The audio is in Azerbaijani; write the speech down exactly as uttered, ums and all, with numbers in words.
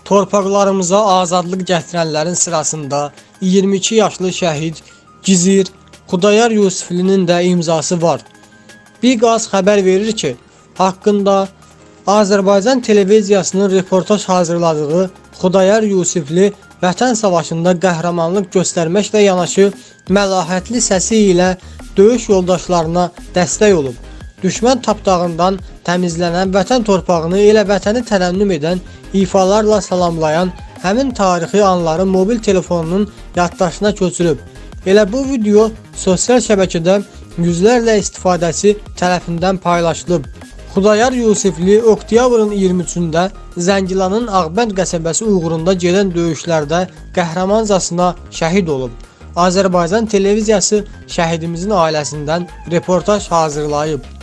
torpaqlarımıza azadlıq gətirənlərin sırasında iyirmi iki yaşlı şəhid Gizir Xudayar Yusiflinin də imzası var. Biqaz xəbər verir ki, haqqında Azərbaycan televiziyasının reportaj hazırladığı Xudayar Yusifli Vətən savaşında qəhrəmanlıq göstərməklə yanaşı məlahətli səsi ilə döyüş yoldaşlarına dəstək olub. Düşmən tapdağından təmizlənən vətən torpağını elə vətəni tərənnüm edən, ifalarla salamlayan həmin tarixi anları mobil telefonunun yaddaşına köçürüb. Elə bu video sosial şəbəkədə yüzlərlə istifadəçi tərəfindən paylaşılıb. Xudayar Yusifli oktyabrın iyirmi üçündə Zəngilanın Ağbənd qəsəbəsi uğrunda gedən döyüşlərdə qəhrəmancasına şəhid olub. Azərbaycan televiziyası şəhidimizin ailəsindən reportaj hazırlayıb.